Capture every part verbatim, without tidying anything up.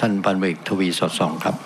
ท่านพันเอกทวีสอดส่องครับ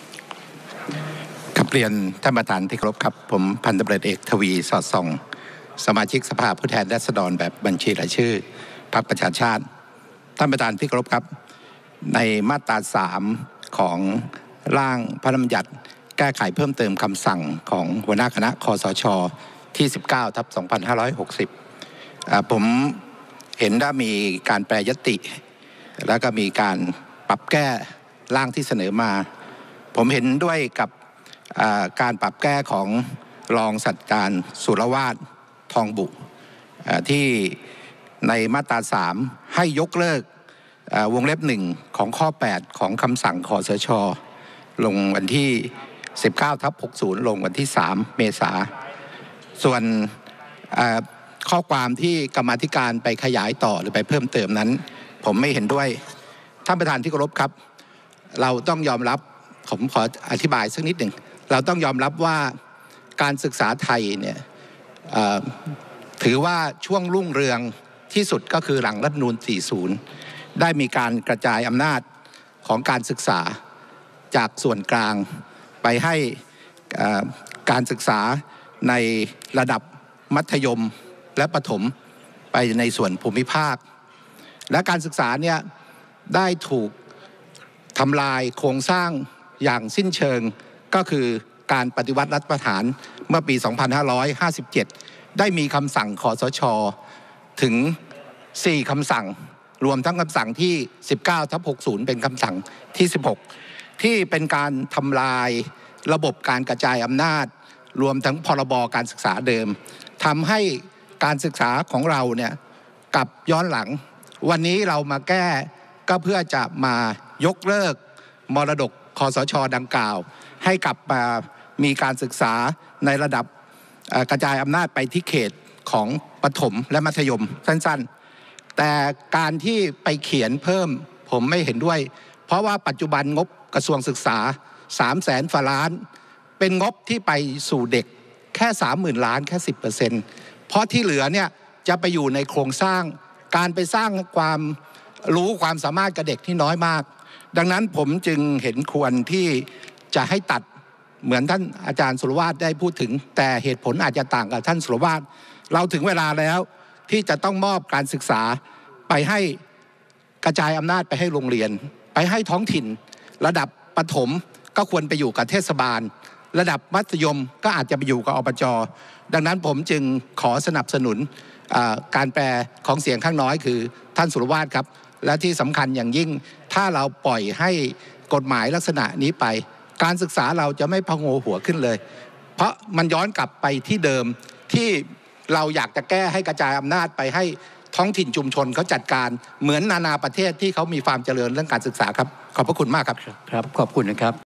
กับเรียนท่านประธานที่เคารพครับผมพันตำรวจเอกทวีสอดส่องสมาชิกสภาผู้แทนราษฎรแบบบัญชีรายชื่อพรรคประชาชาติท่านประธานที่เคารพครับในมาตราสามของร่างพระราชบัญญัติแก้ไขเพิ่มเติมคำสั่งของหัวหน้าคณะคสช.ที่สิบเก้าทับสองพันห้าร้อยหกสิบผมเห็นว่ามีการแปรยติแล้วก็มีการปรับแก้ร่างที่เสนอมาผมเห็นด้วยกับการปรับแก้ของรองศาสตราจารย์สุรวาททองบุที่ในมาตราสามให้ยกเลิกวงเล็บหนึ่งของข้อแปดของคำสั่งคสช.ลงวันที่สิบเก้าทับหกสิบลงวันที่สามเมษาส่วนข้อความที่กรรมาธิการไปขยายต่อหรือไปเพิ่มเติมนั้นผมไม่เห็นด้วยท่านประธานที่เคารพครับเราต้องยอมรับผมขออธิบายสักนิดหนึ่งเราต้องยอมรับว่าการศึกษาไทยเนี่ยถือว่าช่วงรุ่งเรืองที่สุดก็คือหลังรัฐธรรมนูญสี่สิบได้มีการกระจายอำนาจของการศึกษาจากส่วนกลางไปให้การศึกษาในระดับมัธยมและประถมไปในส่วนภูมิภาคและการศึกษาเนี่ยได้ถูกทำลายโครงสร้างอย่างสิ้นเชิงก็คือการปฏิวัติรัฐประหารเมื่อปีสองพันห้าร้อยห้าสิบเจ็ดได้มีคำสั่งคสช.ถึงสี่คำสั่งรวมทั้งคำสั่งที่สิบเก้าทับหกสิบเป็นคำสั่งที่สิบหกที่เป็นการทำลายระบบการกระจายอำนาจรวมทั้งพรบการศึกษาเดิมทำให้การศึกษาของเราเนี่ยกลับย้อนหลังวันนี้เรามาแก้ก็เพื่อจะมายกเลิกมรดกคสช.ดังกล่าวให้กลับมามีการศึกษาในระดับกระจายอำนาจไปที่เขตของประถมและมัธยมสั้นๆแต่การที่ไปเขียนเพิ่มผมไม่เห็นด้วยเพราะว่าปัจจุบันงบกระทรวงศึกษาสามแสนฝ่าล้านเป็นงบที่ไปสู่เด็กแค่สามหมื่นล้านแค่สิบเปอร์เซ็นต์เพราะที่เหลือเนี่ยจะไปอยู่ในโครงสร้างการไปสร้างความรู้ความสามารถกับเด็กที่น้อยมากดังนั้นผมจึงเห็นควรที่จะให้ตัดเหมือนท่านอาจารย์สุรวาทได้พูดถึงแต่เหตุผลอาจจะต่างกับท่านสุรวาทเราถึงเวลาแล้วที่จะต้องมอบการศึกษาไปให้กระจายอำนาจไปให้โรงเรียนไปให้ท้องถิ่นระดับประถมก็ควรไปอยู่กับเทศบาลระดับมัธยมก็อาจจะไปอยู่กับอบจ.ดังนั้นผมจึงขอสนับสนุนการแปลของเสียงข้างน้อยคือท่านสุรวาทครับและที่สำคัญอย่างยิ่งถ้าเราปล่อยให้กฎหมายลักษณะนี้ไปการศึกษาเราจะไม่พะโงหัวขึ้นเลยเพราะมันย้อนกลับไปที่เดิมที่เราอยากจะแก้ให้กระจายอำนาจไปให้ท้องถิ่นชุมชนเขาจัดการเหมือนนานาประเทศที่เขามีความเจริญเรื่องการศึกษาครับขอบพระคุณมากครับครับขอบคุณนะครับ